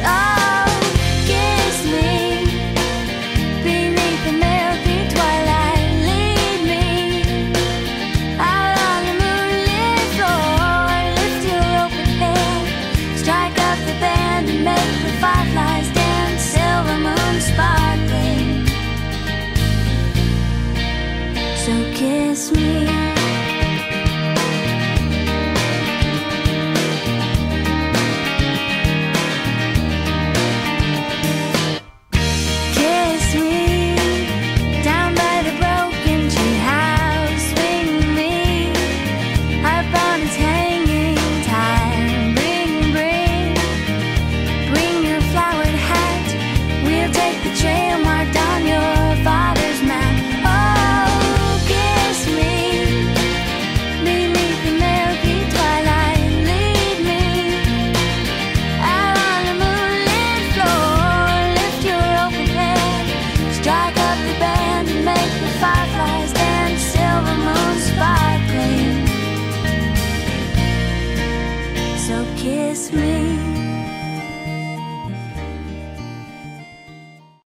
Oh, kiss me beneath the milky twilight. Lead me out on the moonlit floor. Lift your open hand, strike up the band, and make the fireflies dance. Silver moon sparkling. So kiss me.